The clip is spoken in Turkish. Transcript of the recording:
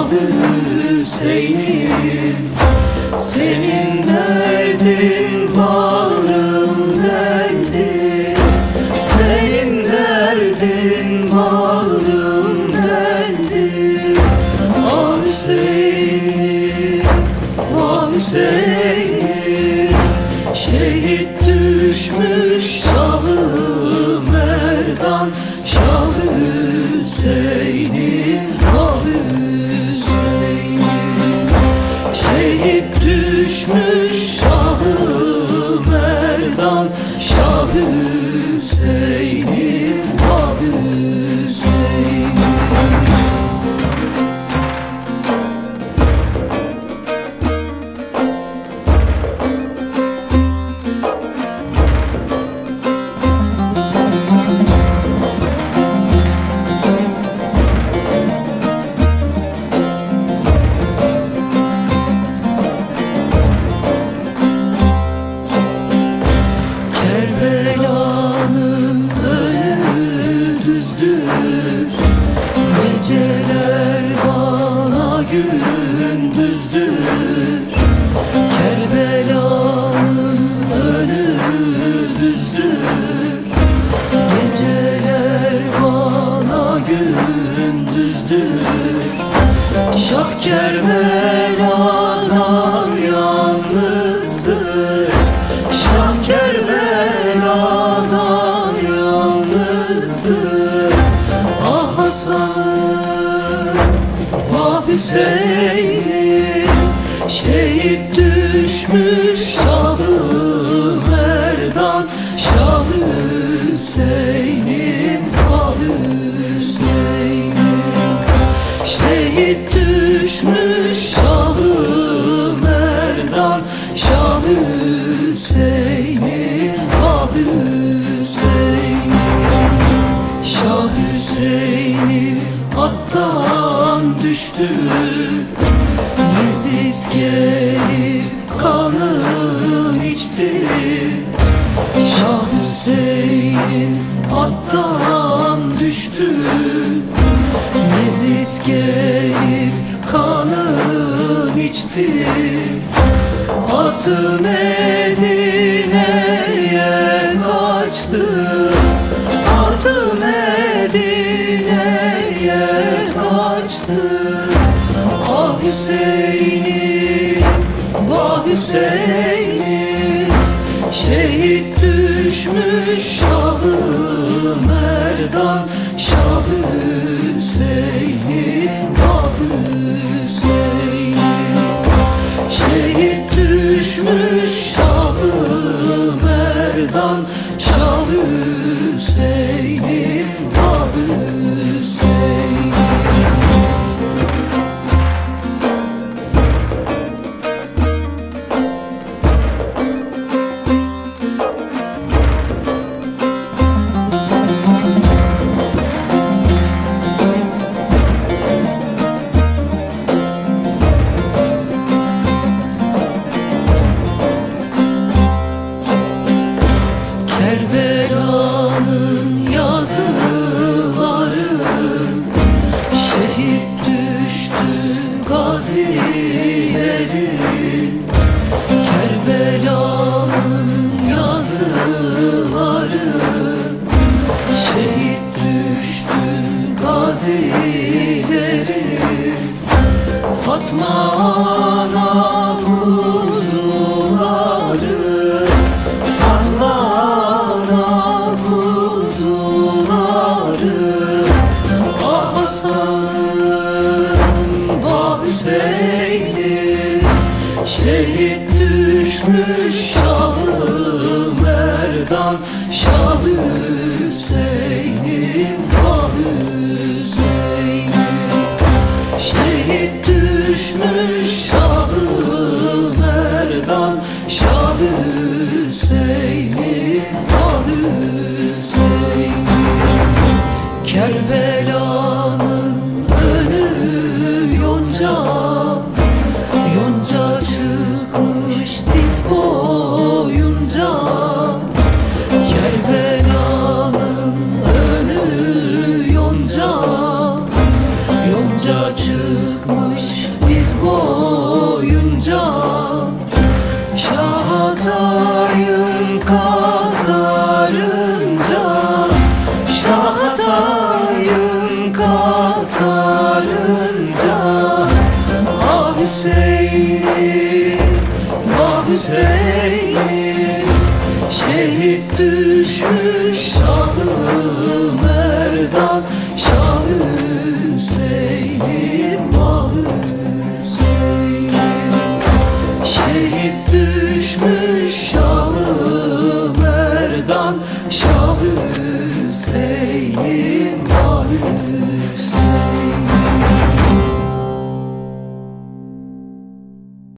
Hüseyin'im. Senin derdin bağrım deldi, senin derdin bağrım deldi. Ah Hüseyin'im, ah Hüseyin'im, şehit düşmüş Şah-ı Merdan, Şah Hüseyin'im, ah Hüseyin'im. Şehit düşmüş Şah-ı Merdan, Şah Hüseyin'im, ah Hüseyin'im. Kerbela'nın önü düzdür, geceler bana gündüzdür. Kerbela'nın önü düzdür, geceler bana gündüzdür. Şah Kerbela'dan yalnızdır, Şah Kerbela'dan yalnızdır. Ah Hasan'ım, ah Hüseyin'im, şehit düşmüş Şah-ı Merdan, Şah Hüseyin'im, ah Hüseyin'im. Şehit düşmüş Şah-ı Merdan, Şah Hüseyin'im, ah Hüseyin'im. Şah Hüseyin'im attan düştü, Yezid gelip kanını içti. Şah Hüseyin attan düştü, Yezid gelip kanını içti. Atı Medine'ye kaçtı, atı Medine'ye kaçtı. Ah Hüseyin'im, ah Hüseyin'im, şehit düşmüş Şah-ı Merdan, Şah Hüseyin'im, ah Hüseyin'im. Şehit düşmüş Şah-ı Merdan, Şah Hüseyin'im, ah Hüseyin'im. Kerbela'nın yazıları, şehit düştü gazilerin. Kerbela'nın yazıları, şehit düştü gazilerin. Fatma ana kuzuları, Fatma ana kuzuları. Ah Hasan'ım, ah Hüseyin'im, şehit düşmüş Şah-ı Merdan, Şah Hüseyin'im, ah Hüseyin'im. Şehit düşmüş Şah-ı Merdan, Şah Hüseyin'im, ah Hüseyin'im. Kerbela'nın önü yonca, yonca çıkmış diz boyunca. Kerbela Hüseyin'im, vah Hüseyin'im, şehit düşmüş Şah-ı Merdan, Şah